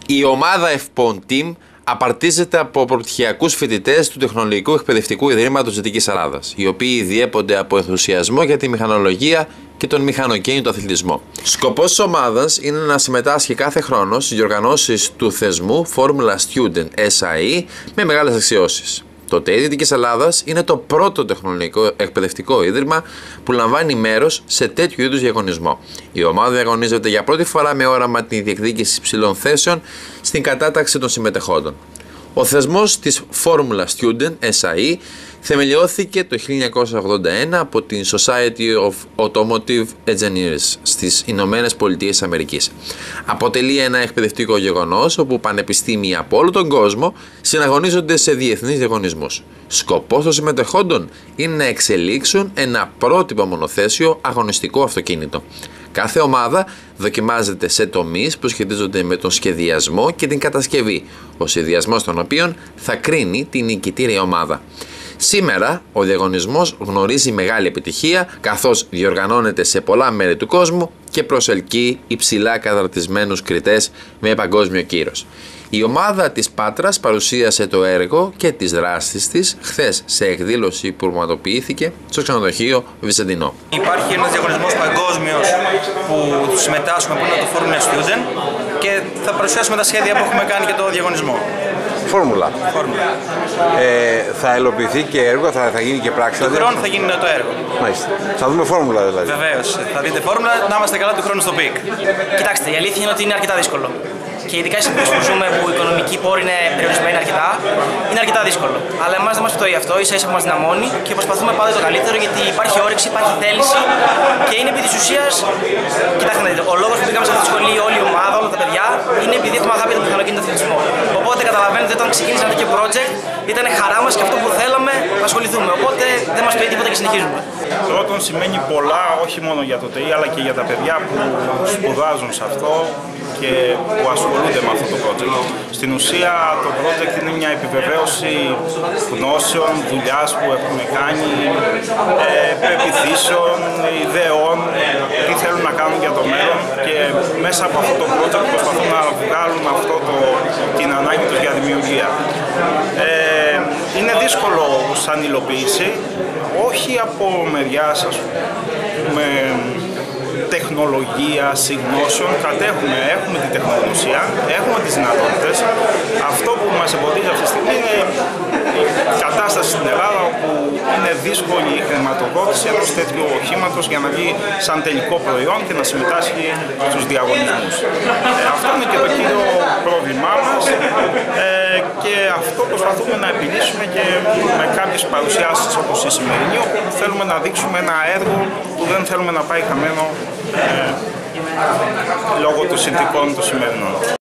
Η ομάδα ευπών Team απαρτίζεται από προπτυχιακούς φοιτητές του Τεχνολογικού Εκπαιδευτικού Ιδρύματος Δυτικής Ελλάδας, οι οποίοι διέπονται από ενθουσιασμό για τη μηχανολογία και τον μηχανοκίνητο αθλητισμό. Σκοπός της ομάδας είναι να συμμετάσχει κάθε χρόνο στις διοργανώσεις του θεσμού Formula Student SAE με μεγάλες αξιώσεις. Το ΤΕΙ Δυτικής Ελλάδας είναι το πρώτο τεχνολογικό εκπαιδευτικό ίδρυμα που λαμβάνει μέρος σε τέτοιου είδους διαγωνισμό. Η ομάδα διαγωνίζεται για πρώτη φορά με όραμα τη διεκδίκηση υψηλών θέσεων στην κατάταξη των συμμετεχόντων. Ο θεσμός της Formula Student SAE θεμελιώθηκε το 1981 από την Society of Automotive Engineers στις Ηνωμένες Πολιτείες Αμερικής. Αποτελεί ένα εκπαιδευτικό γεγονός όπου πανεπιστήμια από όλο τον κόσμο συναγωνίζονται σε διεθνείς διαγωνισμούς. Σκοπός των συμμετεχόντων είναι να εξελίξουν ένα πρότυπο μονοθέσιο αγωνιστικό αυτοκίνητο. Κάθε ομάδα δοκιμάζεται σε τομείς που σχετίζονται με τον σχεδιασμό και την κατασκευή, ο σχεδιασμός των οποίων θα κρίνει την νικητήρια ομάδα. Σήμερα ο διαγωνισμός γνωρίζει μεγάλη επιτυχία καθώς διοργανώνεται σε πολλά μέρη του κόσμου και προσελκύει υψηλά καταρτισμένους κριτές με παγκόσμιο κύρος. Η ομάδα της Πάτρας παρουσίασε το έργο και τις δράσεις της χθες σε εκδήλωση που πραγματοποιήθηκε στο ξενοδοχείο Βυζαντινό. Υπάρχει ένας διαγωνισμός παγκόσμιος που συμμετάσχουμε που είναι το Formula Student και θα παρουσιάσουμε τα σχέδια που έχουμε κάνει για το διαγωνισμό. Φόρμουλα. Θα ελοποιηθεί και έργο, θα γίνει και πράξη. Του χρόνου θα γίνει το έργο. Μάλιστα. Θα δούμε φόρμουλα δηλαδή. Βεβαίως. Θα δείτε φόρμουλα, να είμαστε καλά του χρόνου στο πικ. Κοιτάξτε, η αλήθεια είναι ότι είναι αρκετά δύσκολο. Και ειδικά σε που ζούμε που οι οικονομικοί πόροι είναι περιορισμένοι αρκετά, είναι αρκετά δύσκολο. Αλλά εμάς δεν μας πτωεί αυτό, ίσα-ίσα που μας δυναμώνει και προσπαθούμε πάντα το καλύτερο γιατί υπάρχει όρεξη, υπάρχει θέληση και είναι επί της ουσίας. Κοιτάξτε να δείτε, ο λόγος που πήγαμε σε αυτή τη σχολή, όλη η ομάδα, όλα τα παιδιά, είναι επειδή έχουμε αγάπη για τον μηχανοκίνητο αθλητισμό. Οπότε καταλαβαίνετε, όταν ξεκίνησε ένα τέτοιο project, ήταν χαρά μας και αυτό που θέλαμε να ασχοληθούμε. Οπότε δεν μας πτωεί τίποτα και συνεχίζουμε. Πρώτον, σημαίνει πολλά όχι μόνο για το ΤΕΙ αλλά και για τα παιδιά που σπουδάζουν σε αυτό και που ασχολούνται με αυτό το project. Στην ουσία το project είναι μια επιβεβαίωση γνώσεων, δουλειάς που έχουμε κάνει, πεποιθήσεων, ιδεών, τι θέλουν να κάνουν για το μέλλον και μέσα από αυτό το project προσπαθούν να βγάλουν την ανάγκη τους για δημιουργία. Είναι δύσκολο σαν υλοποίηση, όχι από μεριάς τεχνολογίας, γνώσεων, έχουμε την τεχνογνωσία, έχουμε τις δυνατότητες. Αυτό που μας εμποδίζει αυτή τη στιγμή είναι η κατάσταση στην Ελλάδα όπου είναι δύσκολη η χρηματοδότηση ενός τέτοιου οχήματος για να βγει σαν τελικό προϊόν και να συμμετάσχει στους διαγωνισμούς. Αυτό είναι και το κύριο πρόβλημά μας και αυτό προσπαθούμε να επιλύσουμε και με κάποιες παρουσιάσεις όπως η σημερινή, όπου θέλουμε να δείξουμε ένα έργο που δεν θέλουμε να πάει χαμένο λόγω των συνθηκών των σημερινών.